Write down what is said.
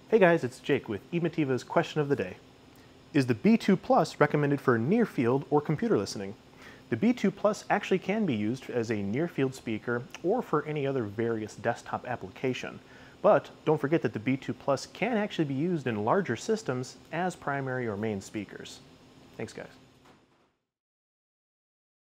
Hey guys, it's Jake with Emotiva's question of the day. Is the B2 Plus recommended for near field or computer listening? The B2 Plus actually can be used as a near field speaker or for any other various desktop application. But don't forget that the B2 Plus can actually be used in larger systems as primary or main speakers. Thanks guys.